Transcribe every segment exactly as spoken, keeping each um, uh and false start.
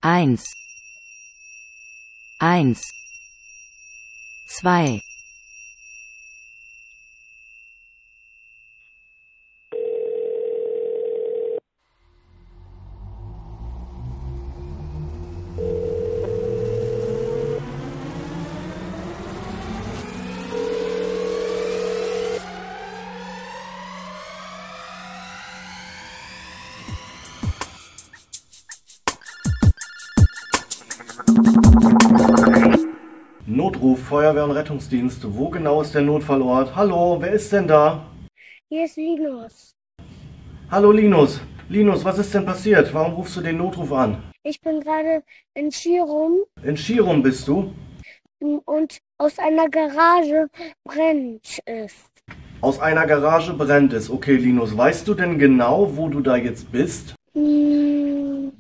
Eins. Eins. Zwei. Notruf, Feuerwehr und Rettungsdienst. Wo genau ist der Notfallort? Hallo, wer ist denn da? Hier ist Linus. Hallo Linus. Linus, was ist denn passiert? Warum rufst du den Notruf an? Ich bin gerade in Schirum In Schirum bist du? und aus einer Garage brennt es. Aus einer Garage brennt es. Okay, Linus, weißt du denn genau, wo du da jetzt bist? Hm,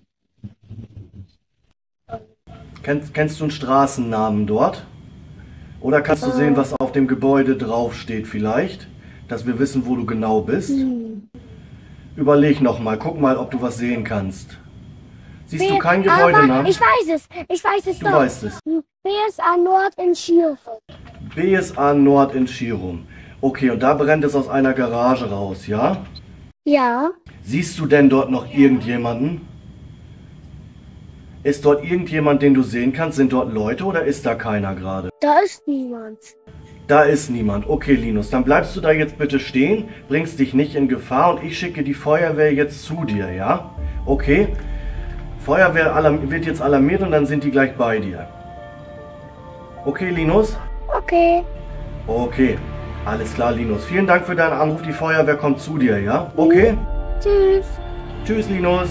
Kennst, kennst du einen Straßennamen dort? Oder kannst du Äh. sehen, was auf dem Gebäude draufsteht vielleicht? Dass wir wissen, wo du genau bist? hm. Überleg nochmal, guck mal, ob du was sehen kannst. Siehst du kein Aber Gebäudenamen? ich weiß es. Ich weiß es Du doch. weißt es. B S A Nord in Schirum. B S A Nord in Schirum. Okay, und da brennt es aus einer Garage raus, ja? Ja. Siehst du denn dort noch irgendjemanden? Ist dort irgendjemand, den du sehen kannst? Sind dort Leute oder ist da keiner gerade? Da ist niemand. Da ist niemand. Okay, Linus, dann bleibst du da jetzt bitte stehen, bringst dich nicht in Gefahr und ich schicke die Feuerwehr jetzt zu dir, ja? Okay? Feuerwehr alarm- wird jetzt alarmiert und dann sind die gleich bei dir. Okay, Linus? Okay. Okay. Alles klar, Linus. Vielen Dank für deinen Anruf. Die Feuerwehr kommt zu dir, ja? Okay? Tschüss. Tschüss, Linus.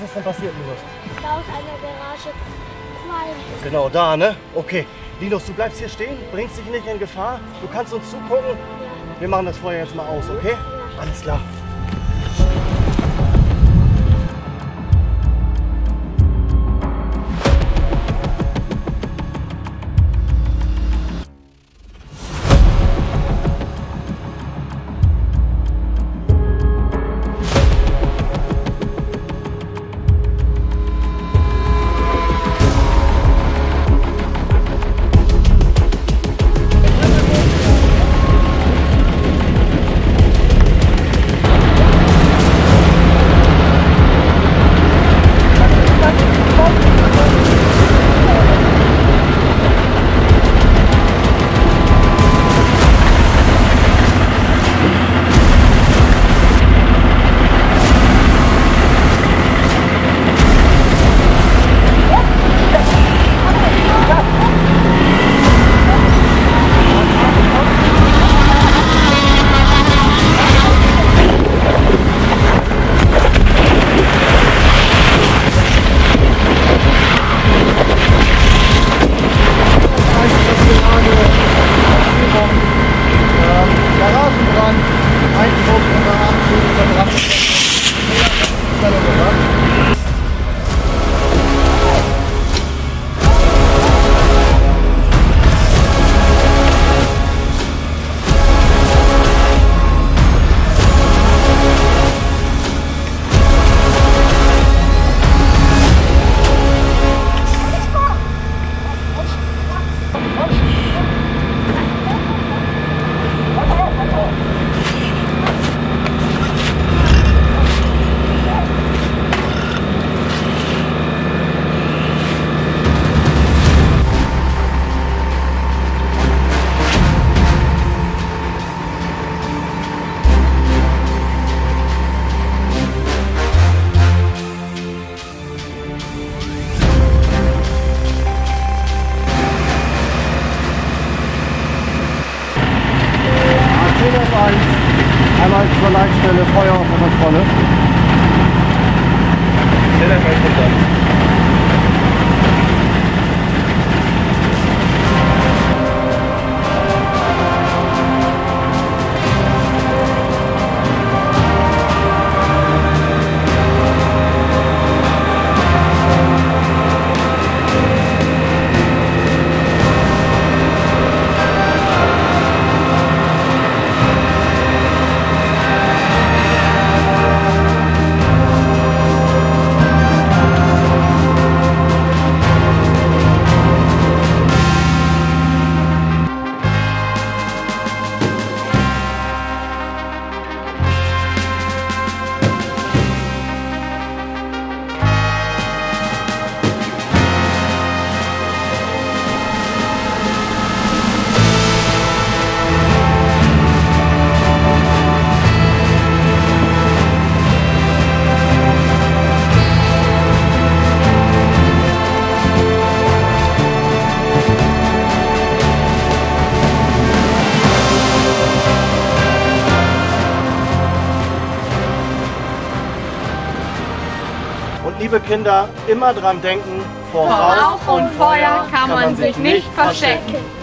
ist denn passiert, Linus? Da aus einer Garage qualmt. Genau da, ne? Okay. Linus, du bleibst hier stehen, bringst dich nicht in Gefahr. Du kannst uns zugucken. Ja. Wir machen das Feuer jetzt mal aus, okay? Ja. Alles klar. Einmal zur Leitstelle, Feuer unter Kontrolle. Und liebe Kinder, immer dran denken, vor Vor Rauch und Feuer kann man sich nicht verstecken.